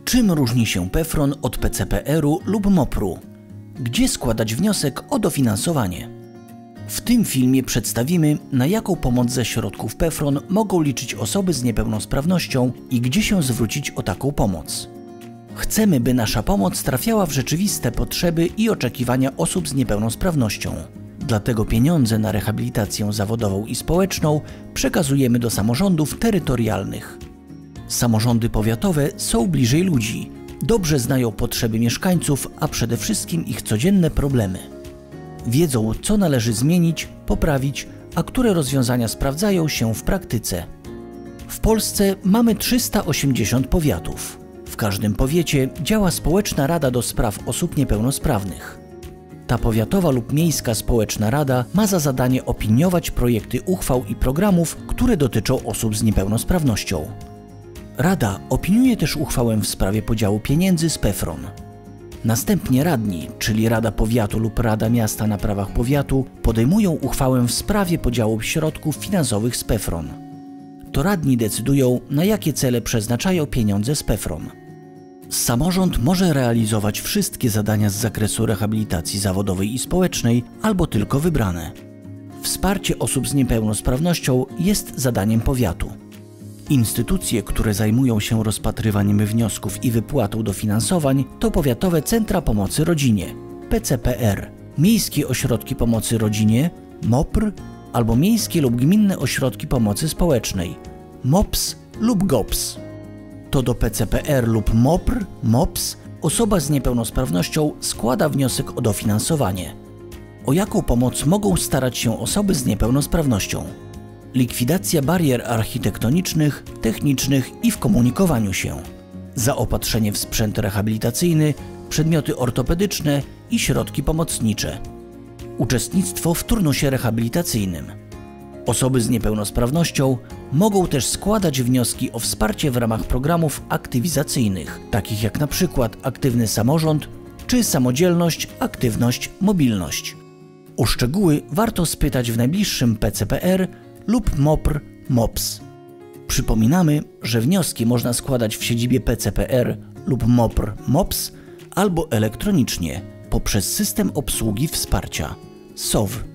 Czym różni się PFRON od PCPR-u lub MOPR-u? Gdzie składać wniosek o dofinansowanie? W tym filmie przedstawimy, na jaką pomoc ze środków PFRON mogą liczyć osoby z niepełnosprawnością i gdzie się zwrócić o taką pomoc. Chcemy, by nasza pomoc trafiała w rzeczywiste potrzeby i oczekiwania osób z niepełnosprawnością. Dlatego pieniądze na rehabilitację zawodową i społeczną przekazujemy do samorządów terytorialnych. Samorządy powiatowe są bliżej ludzi, dobrze znają potrzeby mieszkańców, a przede wszystkim ich codzienne problemy. Wiedzą, co należy zmienić, poprawić, a które rozwiązania sprawdzają się w praktyce. W Polsce mamy 380 powiatów. W każdym powiecie działa Społeczna Rada do Spraw Osób Niepełnosprawnych. Ta powiatowa lub miejska społeczna rada ma za zadanie opiniować projekty uchwał i programów, które dotyczą osób z niepełnosprawnością. Rada opiniuje też uchwałę w sprawie podziału pieniędzy z PFRON. Następnie radni, czyli Rada Powiatu lub Rada Miasta na prawach powiatu, podejmują uchwałę w sprawie podziału środków finansowych z PFRON. To radni decydują, na jakie cele przeznaczają pieniądze z PFRON. Samorząd może realizować wszystkie zadania z zakresu rehabilitacji zawodowej i społecznej, albo tylko wybrane. Wsparcie osób z niepełnosprawnością jest zadaniem powiatu. Instytucje, które zajmują się rozpatrywaniem wniosków i wypłatą dofinansowań, to powiatowe centra pomocy rodzinie, PCPR, miejskie ośrodki pomocy rodzinie, MOPR, albo miejskie lub gminne ośrodki pomocy społecznej, MOPS lub GOPS. To do PCPR lub MOPR, MOPS osoba z niepełnosprawnością składa wniosek o dofinansowanie. O jaką pomoc mogą starać się osoby z niepełnosprawnością? Likwidacja barier architektonicznych, technicznych i w komunikowaniu się. Zaopatrzenie w sprzęt rehabilitacyjny, przedmioty ortopedyczne i środki pomocnicze. Uczestnictwo w turnusie rehabilitacyjnym. Osoby z niepełnosprawnością mogą też składać wnioski o wsparcie w ramach programów aktywizacyjnych, takich jak na przykład Aktywny Samorząd czy Samodzielność, Aktywność, Mobilność. O szczegóły warto spytać w najbliższym PCPR lub MOPR, MOPS. Przypominamy, że wnioski można składać w siedzibie PCPR lub MOPR, MOPS albo elektronicznie poprzez system obsługi wsparcia SOW.